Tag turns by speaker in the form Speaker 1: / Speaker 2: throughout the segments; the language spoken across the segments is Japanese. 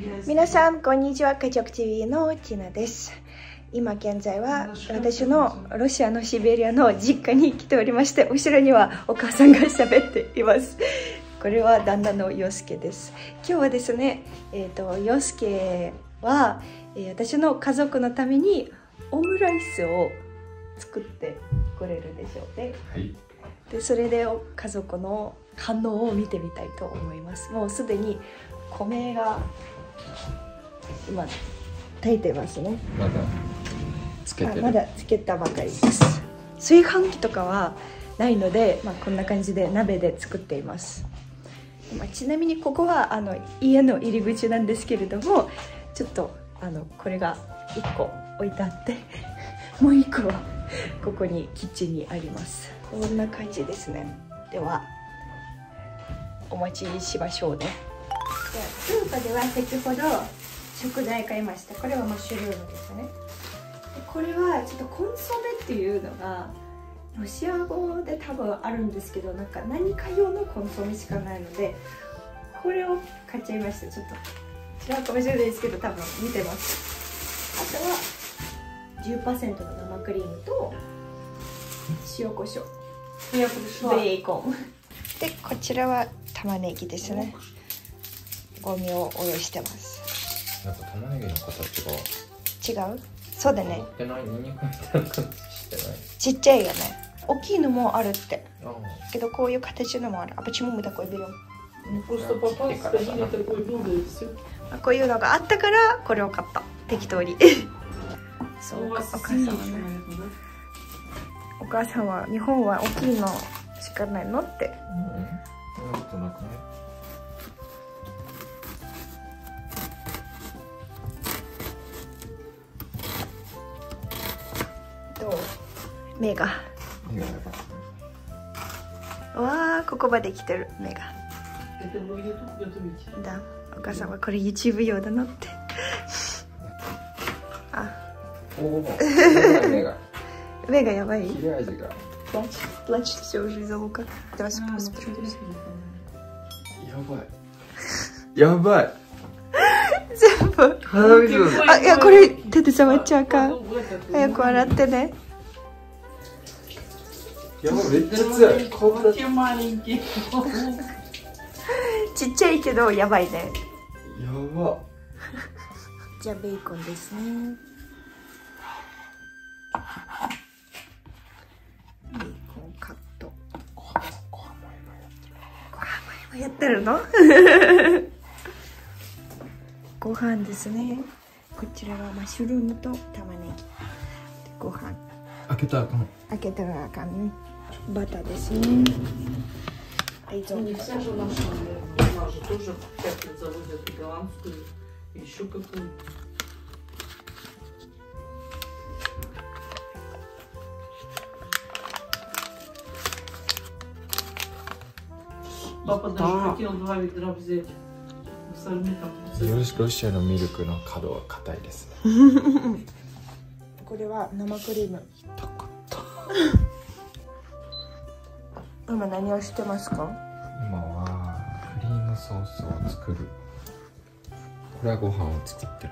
Speaker 1: 皆さんこんにちは。家族 TV のティナです。今現在は私のロシアのシベリアの実家に来ておりまして、後ろにはお母さんが喋っています。これは旦那のヨスケです。今日はですね、ヨスケは、私の家族のためにオムライスを作ってくれるでしょうね。はい。でそれで家族の反応を見てみたいと思います。もうすでに米が今炊いてますね。
Speaker 2: まだつけてる。
Speaker 1: まだつけたばかりです。炊飯器とかはないので、こんな感じで鍋で作っています。ちなみにここは家の入り口なんですけれども、ちょっとこれが1個置いてあってもう1個はここにキッチンにあります。こんな感じですね。ではお待ちしましょうね。スーパーでは先ほど食材買いました。これはマッシュルームですね。でこれはちょっとコンソメっていうのがロシア語で多分あるんですけど、なんか何か用のコンソメしかないので、これを買っちゃいました。ちょっと違うかもしれないですけど、多分見てます。あとは 10% の生クリームと塩コショウ、ベーコンで、こちらは玉ねぎですね。ゴミをおろしてます。
Speaker 2: なんか玉ねぎの形が
Speaker 1: 違う？そうだね。
Speaker 2: ニンニクみたいな感じしてない？
Speaker 1: ちっちゃいよね。大きいのもあるって。けどこういう形のもある。почему мы такой берем？こういうのがあったからこれを買った。適当に。そう、お母さんはね。お母さんは日本は大きいのしかないのって。
Speaker 2: なんとなくね。
Speaker 1: 目がわあ、ここまで来てる。目がだ。お母さんはこれ YouTube 用だなってあ、目がやばい。
Speaker 2: 切れ味が
Speaker 1: плачь все уже из-за лука. Давай спустимся.
Speaker 2: やばい
Speaker 1: 全部あ、いや、これ手で触っちゃうか。早く洗ってね。
Speaker 2: やばい、めっちゃ強い。
Speaker 1: ちっちゃいけどやばいね。
Speaker 2: やば。
Speaker 1: じゃあベーコンですね。ベーコンカット。ご飯も今やってるの？ご飯ですね。こちらはマッシュルームと玉ねぎ。ご飯。
Speaker 2: 開けたらあかん。
Speaker 1: 開けたらあかんね。バターですね。はい、どうぞ。
Speaker 2: ロシアのミルクの角は硬いですね。
Speaker 1: これは生クリーム。今何をしてますか？
Speaker 2: 今はクリームソースを作る。これはご飯を作ってる。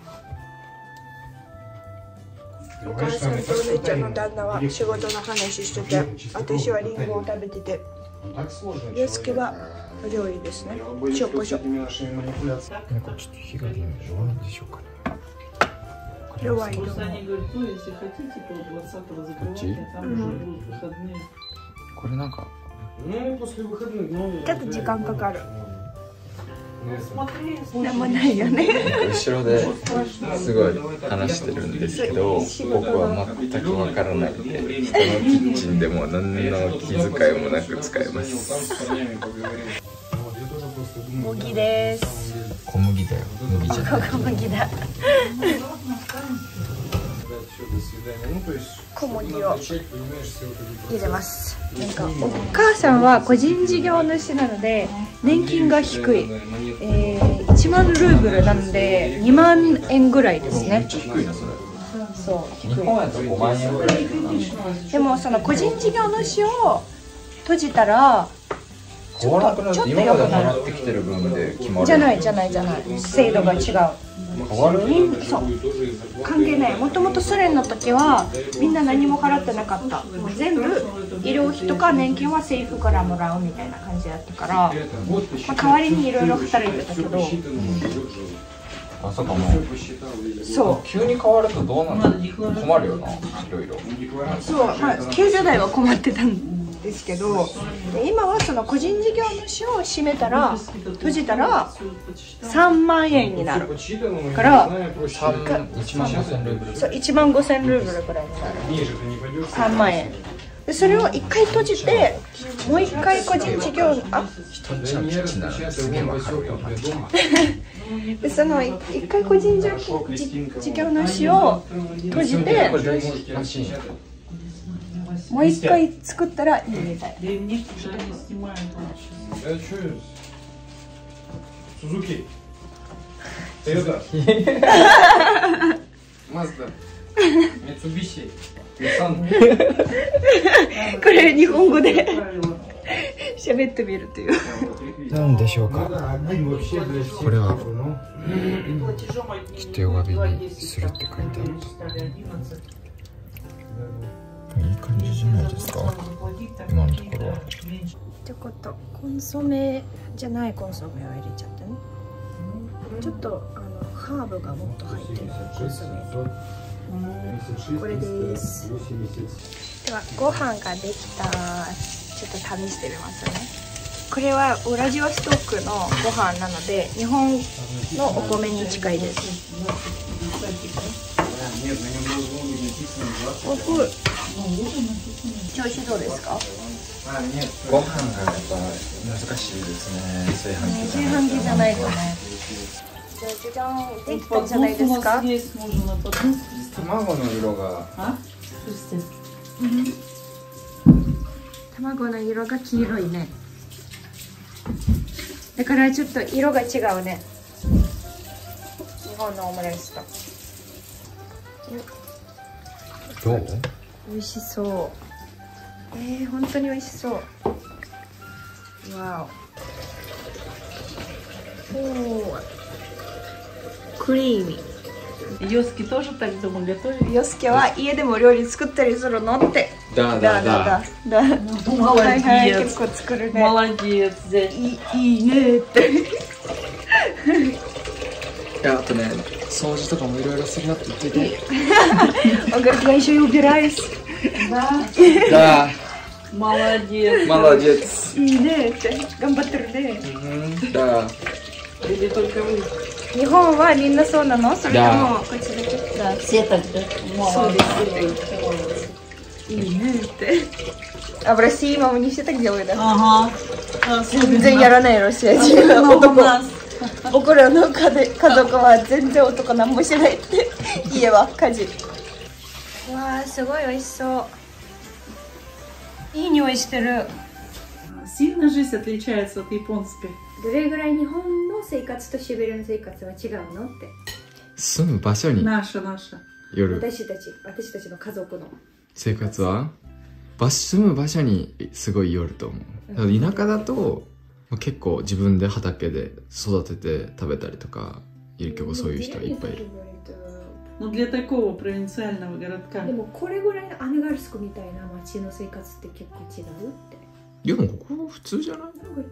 Speaker 1: お母さんとお姉ちゃんの旦那は仕事の話してて、私はリンゴを食べてて、ヨスケは料理ですね。塩コショウ。
Speaker 2: なんかちょっと火が弱いんでしょうかね。
Speaker 1: 弱いと思う。
Speaker 2: こっち？これなんか
Speaker 1: ちょっと時間かかる。なんもないよね。
Speaker 2: 後ろですごい話してるんですけど、僕は全くわからないんで、人のキッチンでも何の気遣いもなく使えます。
Speaker 1: 麦です。
Speaker 2: 小麦だよ。麦じゃない。
Speaker 1: 小麦だ。小麦を入れます。なんかお母さんは個人事業主なので年金が低い、1万ルーブルなんで2万円ぐらいですね。
Speaker 2: 低いなそれ。
Speaker 1: そう低い。
Speaker 2: 日本やと5万円ぐらい。
Speaker 1: でもその個人事業主を閉じたら
Speaker 2: 変わらなくなるって今まで払ってきてる分で決まる。
Speaker 1: じゃない制度が違う。
Speaker 2: 変わる？
Speaker 1: そう関係ない。もともとソ連の時はみんな何も払ってなかった。もう全部医療費とか年金は政府からもらうみたいな感じだったから、まあ、代わりにいろいろ働いてたけど、
Speaker 2: あ、そうかも。
Speaker 1: そう
Speaker 2: 急に変わるとどうなるの？困るよな、いろいろ。
Speaker 1: そう、まあ、90代は困ってたんですけど、で今はその個人事業主を閉めたら閉じたら3万円になるから
Speaker 2: 1万5000ルーブル。
Speaker 1: そう1万5000ルーブルぐらいになる。3万円でそれを1回閉じてもう1回個人事業
Speaker 2: 人んちのキッチンなのすげえわかるよ。
Speaker 1: でその1回個人事業主を閉じて
Speaker 2: これ大事らしいんや。
Speaker 1: もう1回作ったらいいみたい。これ日本語で喋ってみるという。
Speaker 2: なんでしょうか。これはちょっと弱火にするって書いてある。いい感じじゃないですか。今のところは。
Speaker 1: ちょこっとコンソメじゃないコンソメを入れちゃったね。ちょっとハーブがもっと入ってるコンソメ。これです。ではご飯ができた。ちょっと試してみますね。これはウラジオストクのご飯なので日本のお米に近いです。おく調子どうですか？
Speaker 2: ご飯がやっぱ難しいですね。
Speaker 1: 炊飯器じゃないとね。じゃんできたんじゃないですか？
Speaker 2: 卵の色が
Speaker 1: 卵の色が黄色いね。だからちょっと色が違うね。日本のオムライスと。
Speaker 2: どう？
Speaker 1: 美味しそう。本当に美味しそう。わお。おー。クリーミー。
Speaker 3: ヨスケ
Speaker 1: は家でも料理作ったりするのって。
Speaker 2: だ。
Speaker 1: はいはい、結構作るね。いいねって。
Speaker 2: あとね、掃除とかもいろいろするよって言ってて。
Speaker 1: Говорит, я еще и убираюсь.
Speaker 2: Да.
Speaker 3: Молодец.
Speaker 1: いいねって頑張ってるね。
Speaker 2: Да.
Speaker 3: Или только вы?
Speaker 1: 日本はみんなそうなの？それともこっちだけ？
Speaker 3: Да, все так, да?
Speaker 1: そうです。いいねって。А в России мама не все так делают, да?
Speaker 3: Ага.
Speaker 1: 全然やらないロシア人は男。僕らの家族は全然男何もしないって家は家事。わあすごい美味しそう。いい匂いしてる。
Speaker 3: Сильно жизнь отличается от японской.
Speaker 1: どれぐらい日本の生活とシベリアの生活は違うのって。
Speaker 2: 住む場所に
Speaker 3: Наша.
Speaker 2: 夜
Speaker 1: 私たちの家族の
Speaker 2: 生活は住む場所にすごいよると思う。田舎だと結構自分で畑で育てて食べたりとか結構そういう人はいっぱいいる。
Speaker 3: Но для такого провинциального городка.
Speaker 1: でもこれぐらいのアネガルスクみたいな街の生活って結構違うって。
Speaker 2: でもここ普通じゃない？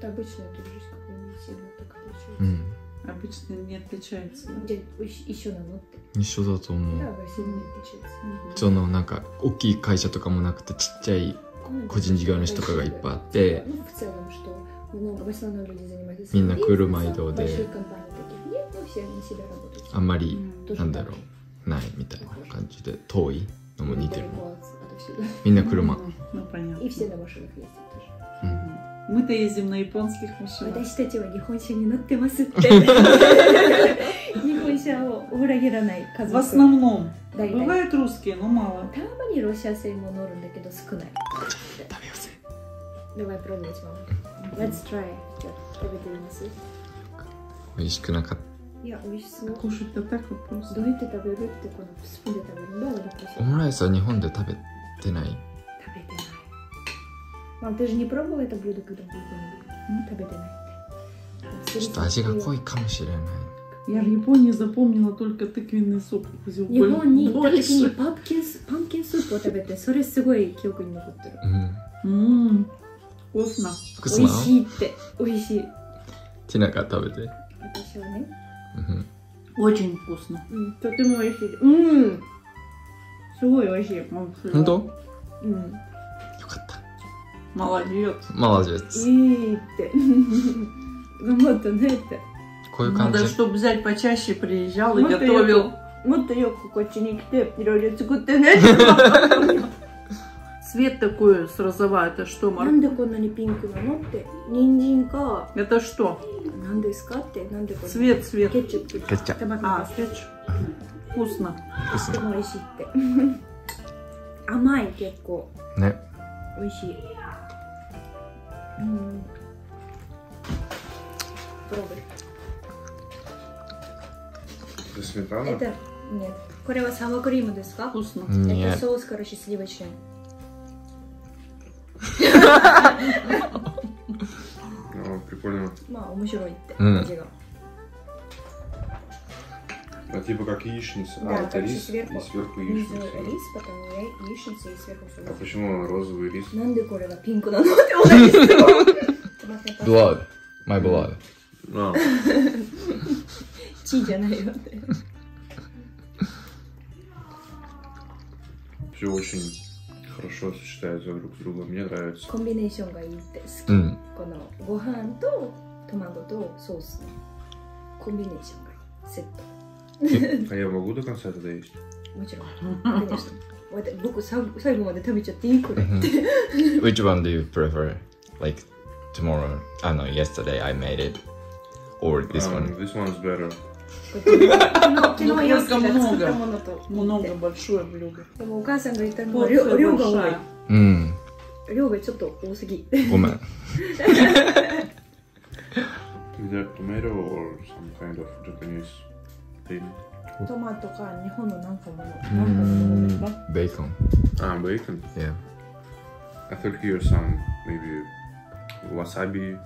Speaker 2: うん。
Speaker 3: Обычно не отличается.
Speaker 1: じゃあ一緒なのって。
Speaker 2: 一緒だと思う。そのなんか大きい会社とかもなくてちっちゃい個人事業主とかがいっぱいあって。みんな車移動であんまりなんだろうないみたいな感じで遠いのも似てる。みんな車。
Speaker 3: Мы-то ездим на японских машинах.
Speaker 1: 私たちは日本車に乗ってますって。日本車を裏切らない家族。
Speaker 3: В основном. Бывают русские, но мало.
Speaker 1: たまにロシア製も乗るんだけど少ない。
Speaker 2: 食べようぜ。
Speaker 1: Давай пробовать, мама. Let's try. 食べてみます。
Speaker 2: 美味しくなかった。
Speaker 1: いや、美味しそう。
Speaker 3: Кушать-то так вот просто.
Speaker 1: どうやって食べるってこのスプーンで食べるんだろう。
Speaker 2: オムライスは日本で食べてない。
Speaker 1: 食べてない。Мам, ты же не пробовала это блюдо, когда был в Гонконге? 食べてないって。
Speaker 2: ちょっと味が濃いかもしれない。
Speaker 3: Я в Японии запомнила только тыквенный суп.
Speaker 1: 日本に行った時にパンケンスープを食べて、それすごい記憶に残ってる。
Speaker 3: Вкусно.
Speaker 1: 美味しいって、美味しい。
Speaker 2: ティナが食べて。
Speaker 1: 私はね。
Speaker 3: Очень вкусно.
Speaker 1: とても美味しい。すごい美味しい。
Speaker 2: 本当？よかった。
Speaker 3: Молодец.
Speaker 2: Молодец.
Speaker 1: いいって。頑張ったねって。
Speaker 2: こういう感じ。
Speaker 3: Надо, чтобы взять почаще приезжал и готовил.
Speaker 1: もっとよくこっちに来ていろいろ作ってね。
Speaker 3: Цвет такой с розовой, это что,
Speaker 1: な
Speaker 3: Марк?
Speaker 1: んでこんなにピンクなのって。人参か。
Speaker 3: Это что?
Speaker 1: 何ですかって。なんでこれ。
Speaker 3: Цвет, цвет.
Speaker 1: ケチャップ。
Speaker 2: ケチャップ。
Speaker 3: А, кетчуп. Вкусно.
Speaker 1: とても美味しいって。甘い結構。
Speaker 2: ね。
Speaker 1: 美味しい。Это нет. これはサワークリームですか？
Speaker 3: Вкусно.
Speaker 2: Нет.
Speaker 1: Это соус, короче, сливочный.
Speaker 4: Прикольно.
Speaker 1: まあ面白いって味が。
Speaker 4: А типа как яичница.
Speaker 1: Да,
Speaker 4: Это
Speaker 1: короче,
Speaker 4: рис
Speaker 1: сверху.
Speaker 4: и сверху
Speaker 1: Внизу
Speaker 4: яичница.
Speaker 1: рис, потом яичница и сверху все.
Speaker 4: А почему розовый рис?
Speaker 1: なんでこれがピンクなのって同じ質問。
Speaker 2: Blood. My blood.
Speaker 4: А,
Speaker 1: 血じゃないよって。
Speaker 4: все очень хорошо сочетается друг с другом. Мне нравится.
Speaker 1: コンビネーションがいいって好き。
Speaker 2: うん。
Speaker 1: このご飯と卵とソースのコンビネーションがいい。セット。
Speaker 4: А я могу до конца это доесть?
Speaker 1: もちろん。僕最後まで食べちゃっていいこれ。
Speaker 2: Which one do you prefer? Like tomorrow? I know, yesterday I made it. Or this one?
Speaker 4: This one's better.
Speaker 1: 昨日ヨッキーが作ったものと。
Speaker 3: Много большое блюдо.
Speaker 1: でもお母さんが言ったのは量が多い。
Speaker 2: うん。
Speaker 1: 量がちょっと多すぎ。
Speaker 2: ごめん。
Speaker 4: Is that tomato or some kind of Japanese thing?
Speaker 1: トマトか日本のなんかもの。なんかのものですか？
Speaker 2: Bacon.
Speaker 4: Ah, bacon.
Speaker 2: Yeah.
Speaker 4: I thought here some maybe wasabi.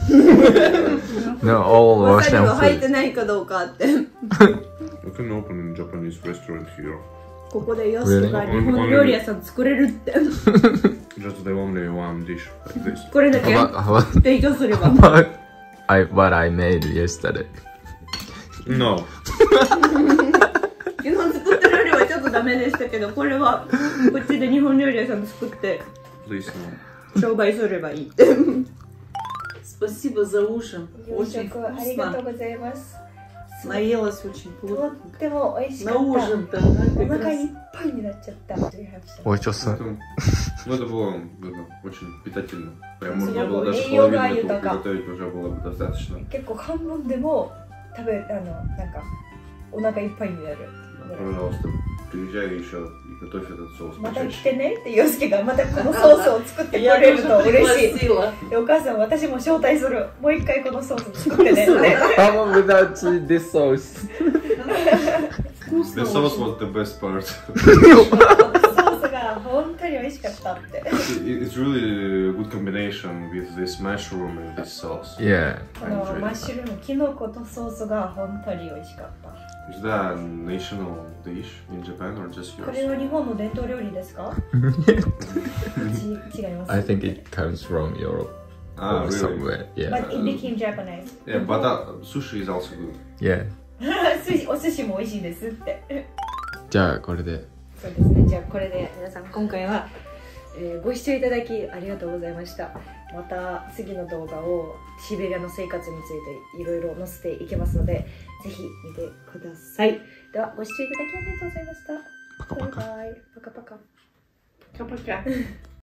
Speaker 2: No, all
Speaker 1: わさび
Speaker 2: Russian
Speaker 1: が入って
Speaker 2: food.
Speaker 1: ないかどうかって。
Speaker 4: We can open a Japanese restaurant here.
Speaker 1: ここでヨスケが日本料理屋さん作れるって。
Speaker 4: Just the only one dish like this.
Speaker 1: これだけ
Speaker 2: How about
Speaker 1: 提供すれば。
Speaker 2: what I made yesterday?
Speaker 4: No.
Speaker 1: 昨日作った料理はちょっとダメでしたけど、これはこっちで日本料理屋さん作って
Speaker 4: Please no.
Speaker 1: 商売すればいいって。
Speaker 3: Спасибо за ужин.
Speaker 1: 夕
Speaker 3: Очень
Speaker 1: 食ありがとう
Speaker 3: вкусно.
Speaker 1: ございます。
Speaker 3: Наелась очень
Speaker 1: と
Speaker 3: плотно.
Speaker 1: っても美味しか
Speaker 3: На
Speaker 1: った。
Speaker 3: ужин-то
Speaker 1: お
Speaker 3: как
Speaker 1: 腹い
Speaker 3: раз.
Speaker 1: っぱいになっちゃった。Do you have some?
Speaker 2: おいちょさ。
Speaker 4: Ну, это было очень питательно. Прям можно
Speaker 1: Слава
Speaker 4: было даже
Speaker 1: богу, йога
Speaker 4: половину
Speaker 1: ютака.
Speaker 4: приготовить, уже было бы достаточно.
Speaker 1: 結構半分でもなんかお腹いっぱいになる。
Speaker 4: Пожалуйста, приезжай еще и готовь этот соус
Speaker 1: また来
Speaker 4: почаще.
Speaker 1: てねってヨスケがまたこのソースを作ってくれると嬉しい。
Speaker 3: пригласила.
Speaker 1: でお母さん私も招待する。もう一回このソース作ってねって。
Speaker 2: How without this sauce?
Speaker 3: Вкусно
Speaker 4: The sauce
Speaker 3: очень.
Speaker 4: was the best part.
Speaker 1: ソースが本当に美味しかったって。
Speaker 4: It's really a good combination with this mushroom and this sauce.
Speaker 2: Yeah.
Speaker 1: このマッシュルーム、キノコとソースが本当に美味しかった。
Speaker 4: Is that a national dish in Japan or just
Speaker 1: これ
Speaker 4: yours?
Speaker 1: は日本の伝統料理ですか？違います。
Speaker 2: I think it comes from Europe
Speaker 4: Ah,
Speaker 2: or
Speaker 4: really?
Speaker 2: somewhere. Yeah.
Speaker 1: But it became Japanese.
Speaker 4: Yeah, but sushi is also good.
Speaker 2: Yeah.
Speaker 1: お寿司も美味しいですって。
Speaker 2: じゃあこれで。
Speaker 1: そうですね。じゃあこれで皆さん今回は、ご視聴いただきありがとうございました。また次の動画をシベリアの生活についていろいろ載せていきますので、ぜひ見てください。ではご視聴いただきありがとうございました。
Speaker 2: パカパカ。
Speaker 1: バイバイ。パカパカ。
Speaker 3: Пока-пока.